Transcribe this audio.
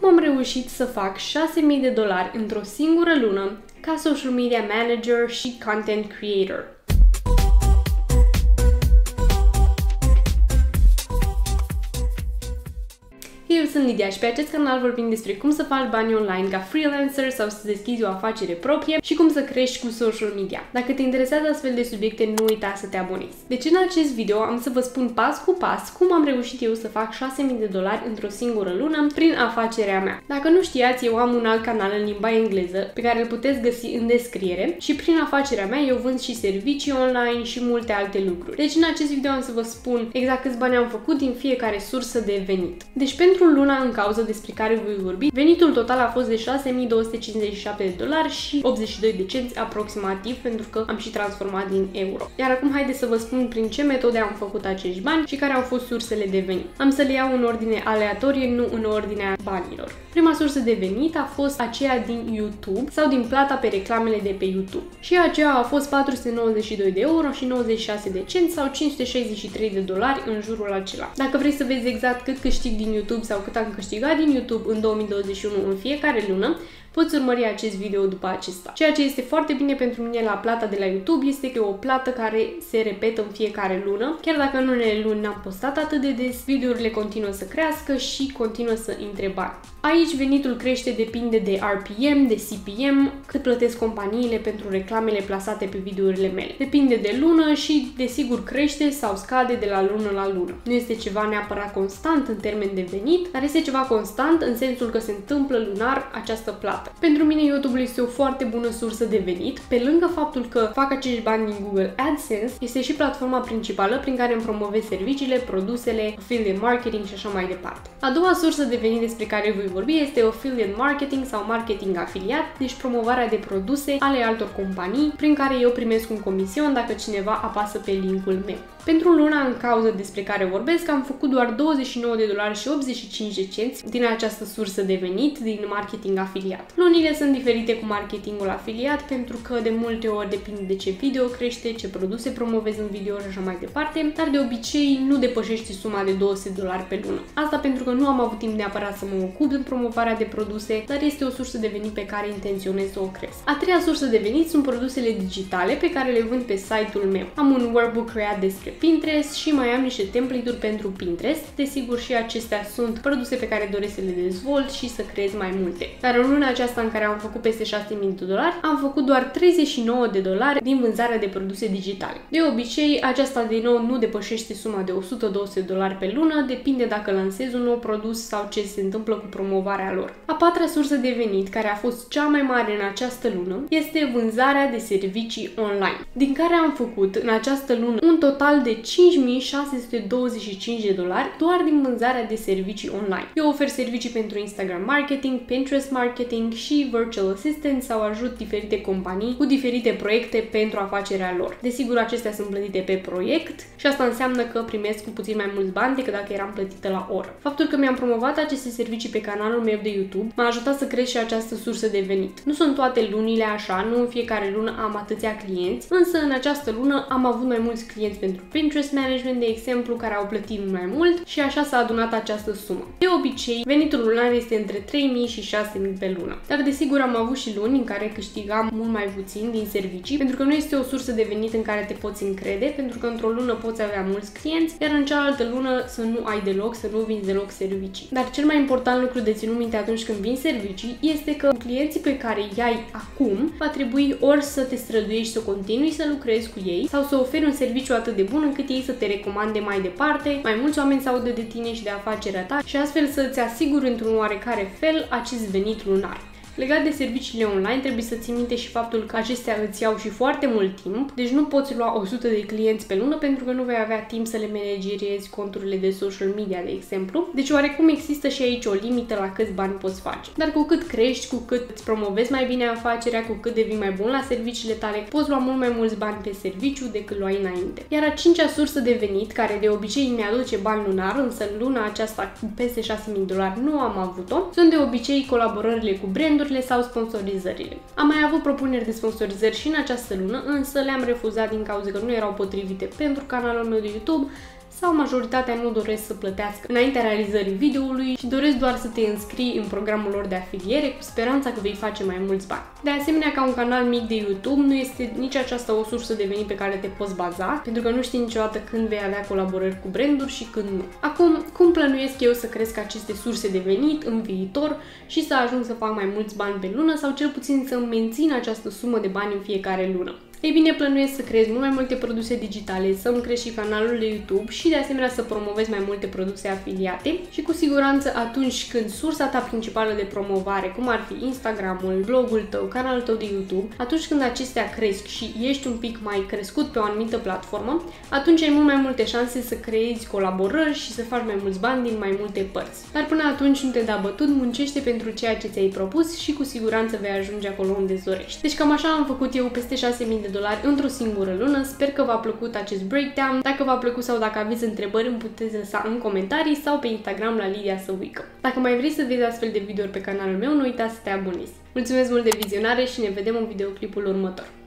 am reușit să fac $6.000 într-o singură lună ca social media manager și content creator. Eu sunt Lidia și pe acest canal vorbim despre cum să faci bani online ca freelancer sau să deschizi o afacere proprie și cum să crești cu social media. Dacă te interesează astfel de subiecte, nu uita să te abonezi. Deci în acest video am să vă spun pas cu pas cum am reușit eu să fac $6.000 într-o singură lună prin afacerea mea. Dacă nu știați, eu am un alt canal în limba engleză pe care îl puteți găsi în descriere și prin afacerea mea eu vând și servicii online și multe alte lucruri. Deci în acest video am să vă spun exact câți bani am făcut din fiecare sursă de venit. Deci pentru luna în cauză despre care voi vorbi, venitul total a fost de $6.257 și 82 de cenți aproximativ, pentru că am și transformat din euro. Iar acum haideți să vă spun prin ce metode am făcut acești bani și care au fost sursele de venit. Am să le iau în ordine aleatorie, nu în ordinea banilor. Prima sursă de venit a fost aceea din YouTube sau din plata pe reclamele de pe YouTube. Și aceea a fost €492 și 96 de cenți sau $563 în jurul acela. Dacă vrei să vezi exact cât câștig din YouTube sau cât am câștigat din YouTube în 2021 în fiecare lună, poți urmări acest video după acesta. Ceea ce este foarte bine pentru mine la plata de la YouTube este că e o plată care se repetă în fiecare lună. Chiar dacă în unele luni n-am postat atât de des, videourile continuă să crească și continuă să intre bani. Aici venitul crește depinde de RPM, de CPM, cât plătesc companiile pentru reclamele plasate pe videourile mele. Depinde de lună și desigur crește sau scade de la lună la lună. Nu este ceva neapărat constant în termen de venit, dar este ceva constant în sensul că se întâmplă lunar această plată. Pentru mine YouTube este o foarte bună sursă de venit, pe lângă faptul că fac acești bani din Google AdSense, este și platforma principală prin care îmi promovez serviciile, produsele, affiliate marketing și așa mai departe. A doua sursă de venit despre care voi vorbi este affiliate marketing sau marketing afiliat, deci promovarea de produse ale altor companii prin care eu primesc un comision dacă cineva apasă pe linkul meu. Pentru luna în cauză despre care vorbesc, am făcut doar $29 și 85 de cenți din această sursă de venit, din marketing afiliat. Lunile sunt diferite cu marketingul afiliat pentru că de multe ori depinde de ce video crește, ce produse promovezi în video și așa mai departe, dar de obicei nu depășește suma de $200 pe lună. Asta pentru că nu am avut timp neapărat să mă ocup în promovarea de produse, dar este o sursă de venit pe care intenționez să o cresc. A treia sursă de venit sunt produsele digitale pe care le vând pe site-ul meu. Am un workbook creat despre Pinterest și mai am niște template-uri pentru Pinterest. Desigur, și acestea sunt produse pe care doresc să le dezvolt și să creez mai multe. Dar în luna aceasta în care am făcut peste $6.000, am făcut doar $39 din vânzarea de produse digitale. De obicei, aceasta din nou nu depășește suma de $100-200 pe lună, depinde dacă lansez un nou produs sau ce se întâmplă cu promovarea lor. A patra sursă de venit, care a fost cea mai mare în această lună, este vânzarea de servicii online, din care am făcut în această lună un total de $5.625 doar din vânzarea de servicii online. Eu ofer servicii pentru Instagram marketing, Pinterest marketing și virtual assistant sau ajut diferite companii cu diferite proiecte pentru afacerea lor. Desigur, acestea sunt plătite pe proiect și asta înseamnă că primesc cu puțin mai mulți bani decât dacă eram plătită la oră. Faptul că mi-am promovat aceste servicii pe canalul meu de YouTube m-a ajutat să cresc și această sursă de venit. Nu sunt toate lunile așa, nu în fiecare lună am atâția clienți, însă în această lună am avut mai mulți clienți pentru Pinterest management, de exemplu, care au plătit mai mult și așa s-a adunat această sumă. De obicei, venitul lunar este între 3.000 și 6.000 pe lună. Dar desigur am avut și luni în care câștigam mult mai puțin din servicii, pentru că nu este o sursă de venit în care te poți încrede, pentru că într-o lună poți avea mulți clienți, iar în cealaltă lună să nu ai deloc, să nu vinzi deloc servicii. Dar cel mai important lucru de ținut minte atunci când vinzi servicii este că clienții pe care îi ai acum va trebui ori să te străduiești să continui să lucrezi cu ei sau să oferi un serviciu atât de bun încât ei să te recomande mai departe, mai mulți oameni să audă de tine și de afacerea ta și astfel să îți asiguri într-un oarecare fel acest venit lunar. Legat de serviciile online, trebuie să ții minte și faptul că acestea îți iau și foarte mult timp, deci nu poți lua 100 de clienți pe lună pentru că nu vei avea timp să le manageriezi conturile de social media, de exemplu. Deci oarecum există și aici o limită la câți bani poți face. Dar cu cât crești, cu cât îți promovezi mai bine afacerea, cu cât devii mai bun la serviciile tale, poți lua mult mai mulți bani pe serviciu decât luai înainte. Iar a cincea sursă de venit, care de obicei mi-aduce bani lunar, însă în luna aceasta cu peste $6.000 nu am avut-o, sunt de obicei colaborările cu branduri sau sponsorizările. Am mai avut propuneri de sponsorizări și în această lună, însă le-am refuzat din cauza că nu erau potrivite pentru canalul meu de YouTube sau majoritatea nu doresc să plătească înaintea realizării videoului și doresc doar să te înscrii în programul lor de afiliere cu speranța că vei face mai mulți bani. De asemenea, ca un canal mic de YouTube, nu este nici aceasta o sursă de venit pe care te poți baza, pentru că nu știi niciodată când vei avea colaborări cu branduri și când nu. Acum, cum plănuiesc eu să cresc aceste surse de venit în viitor și să ajung să fac mai mulți bani pe lună sau cel puțin să mențin această sumă de bani în fiecare lună? Ei bine, plănuiesc să creez mult mai multe produse digitale, să-mi cresc și canalul de YouTube și de asemenea să promovez mai multe produse afiliate și cu siguranță atunci când sursa ta principală de promovare, cum ar fi Instagramul, blogul tău, canalul tău de YouTube, atunci când acestea cresc și ești un pic mai crescut pe o anumită platformă, atunci ai mult mai multe șanse să creezi colaborări și să faci mai mulți bani din mai multe părți. Dar până atunci nu te da bătut, muncește pentru ceea ce ți-ai propus și cu siguranță vei ajunge acolo unde îți dorești. Deci cam așa am făcut eu peste 6.000 de dolari într-o singură lună. Sper că v-a plăcut acest breakdown. Dacă v-a plăcut sau dacă aveți întrebări, îmi puteți lăsa în comentarii sau pe Instagram la Lidia Săuică. Dacă mai vrei să vezi astfel de videouri pe canalul meu, nu uita să te abonezi. Mulțumesc mult de vizionare și ne vedem în videoclipul următor.